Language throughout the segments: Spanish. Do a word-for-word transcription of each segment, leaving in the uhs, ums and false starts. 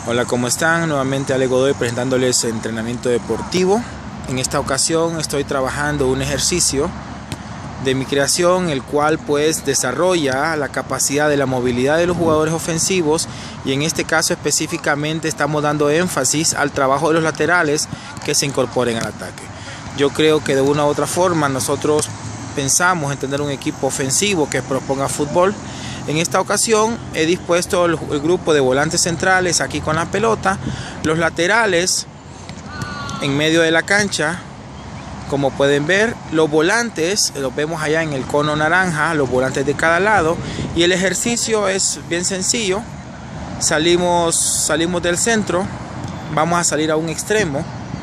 Hola, ¿cómo están? Nuevamente Ale Godoy presentándoles entrenamiento deportivo. En esta ocasión estoy trabajando un ejercicio de mi creación, el cual pues desarrolla la capacidad de la movilidad de los jugadores ofensivos, y en este caso específicamente estamos dando énfasis al trabajo de los laterales que se incorporen al ataque. Yo creo que de una u otra forma nosotros pensamos en tener un equipo ofensivo que proponga fútbol. En esta ocasión he dispuesto el, el grupo de volantes centrales aquí con la pelota, los laterales en medio de la cancha, como pueden ver, los volantes los vemos allá en el cono naranja, los volantes de cada lado, y el ejercicio es bien sencillo. Salimos, salimos del centro, vamos a salir a un extremo.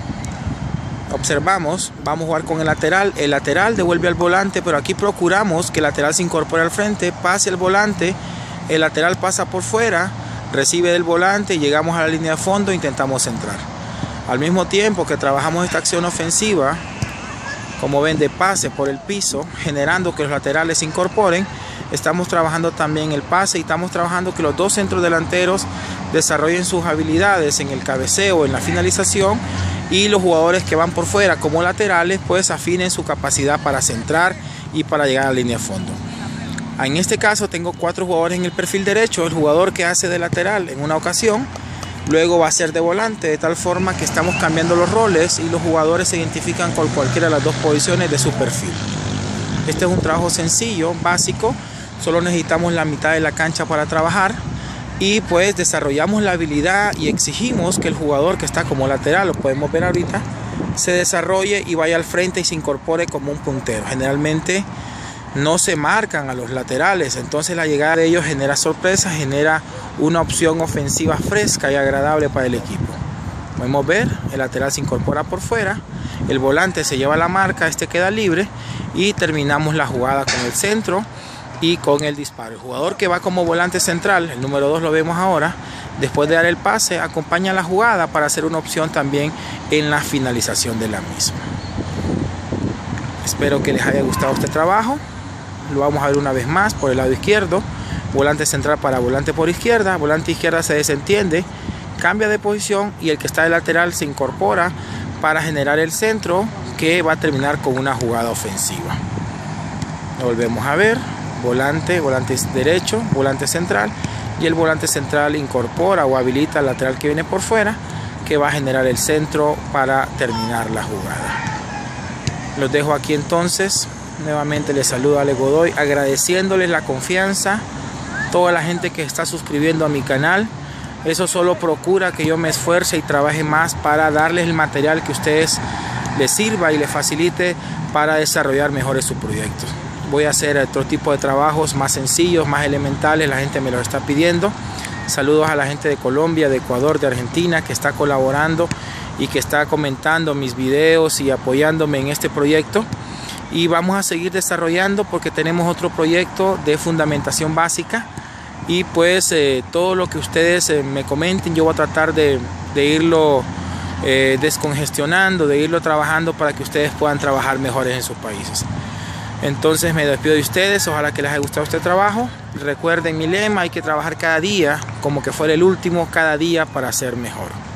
Observamos, vamos a jugar con el lateral, el lateral devuelve al volante, pero aquí procuramos que el lateral se incorpore al frente, pase el volante, el lateral pasa por fuera, recibe del volante y llegamos a la línea de fondo e intentamos centrar. Al mismo tiempo que trabajamos esta acción ofensiva, como ven, de pase por el piso, generando que los laterales se incorporen, estamos trabajando también el pase y estamos trabajando que los dos centros delanteros desarrollen sus habilidades en el cabeceo, en la finalización, y los jugadores que van por fuera como laterales pues afinen su capacidad para centrar y para llegar a la línea de fondo. En este caso tengo cuatro jugadores en el perfil derecho. El jugador que hace de lateral en una ocasión luego va a ser de volante, de tal forma que estamos cambiando los roles y los jugadores se identifican con cualquiera de las dos posiciones de su perfil. Este es un trabajo sencillo, básico, solo necesitamos la mitad de la cancha para trabajar. Y pues desarrollamos la habilidad y exigimos que el jugador que está como lateral, lo podemos ver ahorita, se desarrolle y vaya al frente y se incorpore como un puntero. Generalmente no se marcan a los laterales, entonces la llegada de ellos genera sorpresa, genera una opción ofensiva fresca y agradable para el equipo. Podemos ver, el lateral se incorpora por fuera, el volante se lleva la marca, este queda libre y terminamos la jugada con el centro y con el disparo. El jugador que va como volante central, el número dos lo vemos ahora, después de dar el pase, acompaña la jugada para hacer una opción también en la finalización de la misma. Espero que les haya gustado este trabajo. Lo vamos a ver una vez más por el lado izquierdo. Volante central para volante por izquierda. Volante izquierda se desentiende, cambia de posición y el que está de lateral se incorpora para generar el centro que va a terminar con una jugada ofensiva. Lo volvemos a ver. Volante, volante derecho, volante central, y el volante central incorpora o habilita al lateral que viene por fuera, que va a generar el centro para terminar la jugada. Los dejo aquí entonces. Nuevamente les saludo Ale Godoy, agradeciéndoles la confianza, toda la gente que está suscribiendo a mi canal. Eso solo procura que yo me esfuerce y trabaje más para darles el material que a ustedes les sirva y les facilite para desarrollar mejores sus proyectos. Voy a hacer otro tipo de trabajos más sencillos, más elementales, la gente me lo está pidiendo. Saludos a la gente de Colombia, de Ecuador, de Argentina, que está colaborando y que está comentando mis videos y apoyándome en este proyecto. Y vamos a seguir desarrollando porque tenemos otro proyecto de fundamentación básica. Y pues eh, todo lo que ustedes eh, me comenten, yo voy a tratar de, de irlo eh, descongestionando, de irlo trabajando para que ustedes puedan trabajar mejores en sus países. Entonces me despido de ustedes, ojalá que les haya gustado este trabajo. Recuerden mi lema, hay que trabajar cada día como que fuera el último, cada día para ser mejor.